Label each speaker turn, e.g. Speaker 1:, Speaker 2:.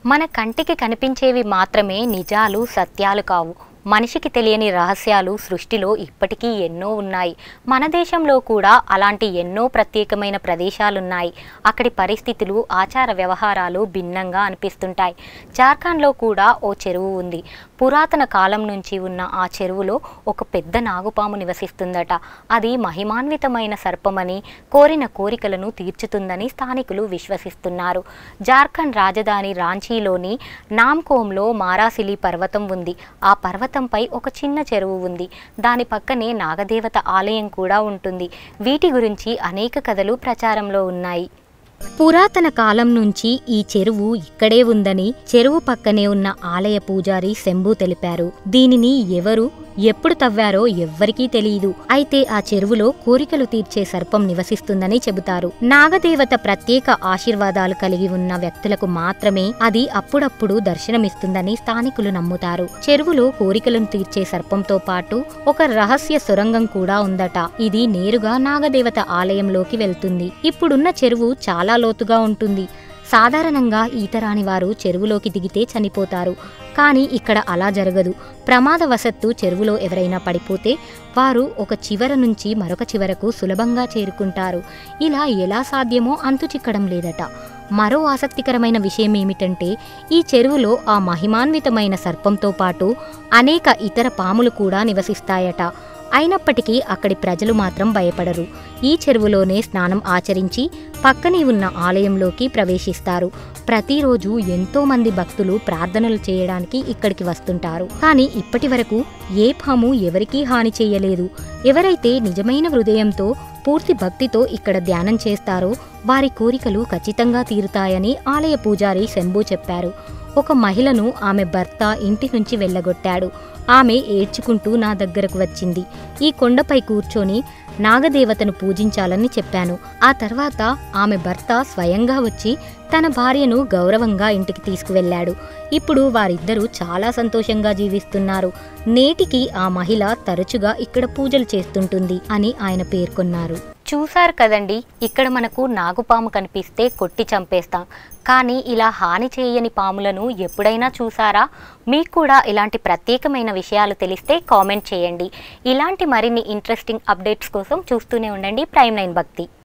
Speaker 1: మన కంటికి కనిపించేవి మాత్రమే నిజాలు సత్యాలు కావు. మనిషికి తెలియని రహస్యాలు సృష్టిలో ఇప్పటికీ ఎన్నో ఉన్నాయి. మన దేశంలో కూడా అలాంటి ఎన్నో ప్రత్యేకమైన ప్రదేశాలున్నాయి. అక్కడి పరిస్థితులు, ఆచార వ్యవహారాలు భిన్నంగా అనిపిస్తుంటాయి. జార్ఖండ్లో కూడా ఓ చెరువు ఉంది. పురాతన కాలం నుంచి ఉన్న ఆ చెరువులో ఒక పెద్ద నాగుపాము నివసిస్తుందట. అది మహిమాన్వితమైన సర్పమని, కోరిన కోరికలను తీర్చుతుందని స్థానికులు విశ్వసిస్తున్నారు. జార్ఖండ్ రాజధాని రాంచీలోని నామ్కోమ్లో మారాసిలి పర్వతం ఉంది. ఆ పర్వతంపై ఒక చిన్న చెరువు ఉంది. దాని పక్కనే నాగదేవత ఆలయం కూడా ఉంటుంది. వీటి గురించి అనేక కథలు ప్రచారంలో ఉన్నాయి. పురాతన కాలం నుంచి ఈ చెరువు ఇక్కడే ఉందని చెరువు పక్కనే ఉన్న ఆలయ పూజారి శంభు తెలిపారు. దీనిని ఎవరు ఎప్పుడు తవ్వారో ఎవ్వరికీ తెలియదు. అయితే ఆ చెరువులో కోరికలు తీర్చే సర్పం నివసిస్తుందని చెబుతారు. నాగదేవత ప్రత్యేక ఆశీర్వాదాలు కలిగి ఉన్న వ్యక్తులకు మాత్రమే అది అప్పుడప్పుడు దర్శనమిస్తుందని స్థానికులు నమ్ముతారు. చెరువులో కోరికలను తీర్చే సర్పంతో పాటు ఒక రహస్య సొరంగం కూడా ఉందట. ఇది నేరుగా నాగదేవత ఆలయంలోకి వెళ్తుంది. ఇప్పుడున్న చెరువు చాలా లోతుగా ఉంటుంది. సాధారణంగా ఈతరాని వారు చెరువులోకి దిగితే చనిపోతారు. కానీ ఇక్కడ అలా జరగదు. ప్రమాదవశత్తు చెరువులో ఎవరైనా పడిపోతే వారు ఒక చివర నుంచి మరొక చివరకు సులభంగా చేరుకుంటారు. ఇలా ఎలా సాధ్యమో అంతు చిక్కడం లేదట. మరో ఆసక్తికరమైన విషయం ఏమిటంటే ఈ చెరువులో ఆ మహిమాన్వితమైన సర్పంతో పాటు అనేక ఇతర పాములు కూడా నివసిస్తాయట. అయినప్పటికీ అక్కడి ప్రజలు మాత్రం భయపడరు. ఈ చెరువులోనే స్నానం ఆచరించి పక్కనే ఉన్న ఆలయంలోకి ప్రవేశిస్తారు. ప్రతిరోజు ఎంతో మంది భక్తులు ప్రార్థనలు చేయడానికి ఇక్కడికి వస్తుంటారు. కానీ ఇప్పటి వరకు ఏ పాము ఎవరికీ హాని చేయలేదు. ఎవరైతే నిజమైన హృదయంతో పూర్తి భక్తితో ఇక్కడ ధ్యానం చేస్తారో వారి కోరికలు ఖచ్చితంగా తీరుతాయని ఆలయ పూజారి శంభు చెప్పారు. ఒక మహిళను ఆమె భర్త ఇంటి నుంచి వెళ్ళగొట్టాడు. ఆమె ఏడ్చుకుంటూ నా దగ్గరకు వచ్చింది. ఈ కొండపై కూర్చొని నాగదేవతను పూజించాలని చెప్పాను. ఆ తర్వాత ఆమె భర్త స్వయంగా వచ్చి తన భార్యను గౌరవంగా ఇంటికి తీసుకువెళ్ళాడు. ఇప్పుడు వారిద్దరూ చాలా సంతోషంగా జీవిస్తున్నారు. నేటికి ఆ మహిళ తరచుగా ఇక్కడ పూజలు చేస్తుంటుంది అని ఆయన పేర్కొన్నారు. చూశారు కదండి, ఇక్కడ మనకు నాగుపాము కనిపిస్తే కొట్టి చంపేస్తాం. కానీ ఇలా హాని చేయని పాములను ఎప్పుడైనా చూసారా? మీకు కూడా ఇలాంటి ప్రత్యేకమైన విషయాలు తెలిస్తే కామెంట్ చేయండి. ఇలాంటి మరిన్ని ఇంట్రెస్టింగ్ అప్డేట్స్ కోసం చూస్తూనే ఉండండి ప్రైమ్9 భక్తి.